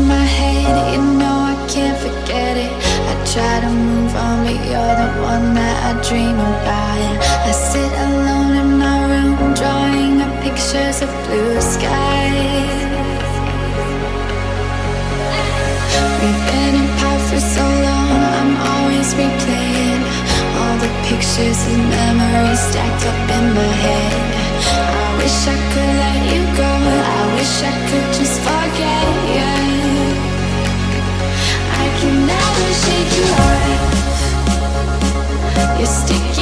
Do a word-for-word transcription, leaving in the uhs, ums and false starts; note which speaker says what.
Speaker 1: my head, you know I can't forget it. I try to move on, but you're the one that I dream about. I sit alone in my room, drawing up pictures of blue skies. We've been apart for so long, I'm always replaying all the pictures and memories stacked up in my head. I wish I could let you go, I wish I could just forget you. I can never shake you off, you're sticky.